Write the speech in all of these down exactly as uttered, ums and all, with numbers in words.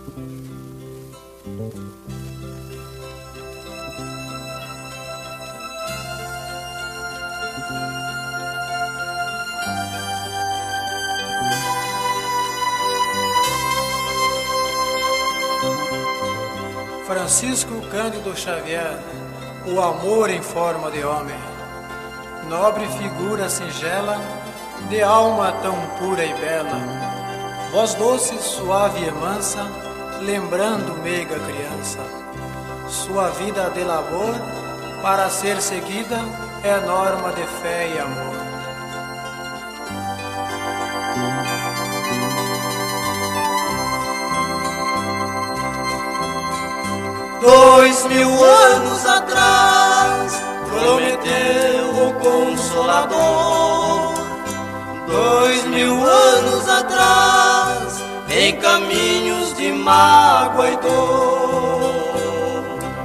Francisco Cândido Xavier, o amor em forma de homem, nobre figura singela, de alma tão pura e bela, voz doce, suave e mansa, lembrando meiga criança. Sua vida de labor, para ser seguida, é norma de fé e amor. Dois mil anos atrás, prometeu o Consolador. Dois mil anos atrás, em caminhos de mágoa e dor,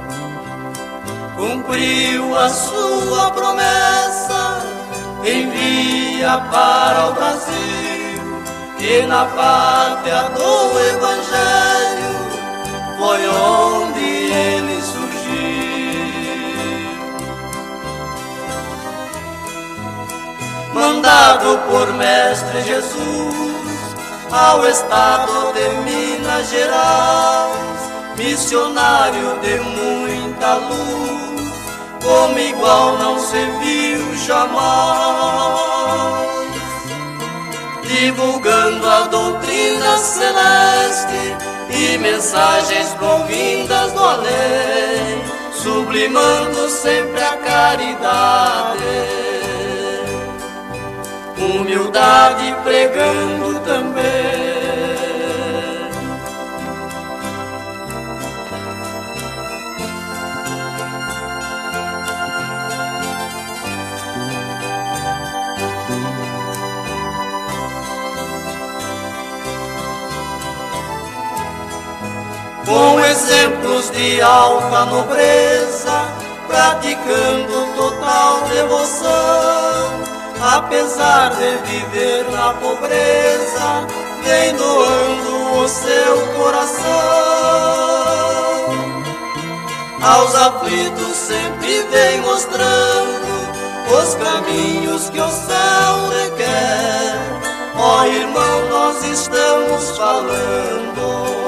cumpriu a sua promessa, envia para o Brasil, que na pátria do Evangelho foi onde ele surgiu. Mandado por Mestre Jesus ao estado de Minas Gerais, missionário de muita luz, como igual não se viu jamais, divulgando a doutrina celeste e mensagens provindas do além, sublimando sempre a caridade, humildade pregando também. Com exemplos de alta nobreza, praticando total devoção, apesar de viver na pobreza, vem doando o seu coração. Aos aflitos sempre vem mostrando os caminhos que o céu requer. Ó irmão, nós estamos falando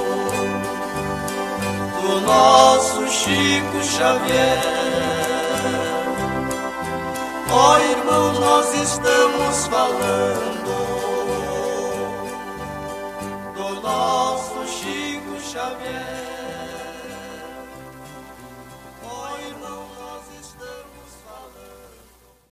do nosso Chico Xavier. Ó irmão, nós estamos falando do nosso Chico Xavier.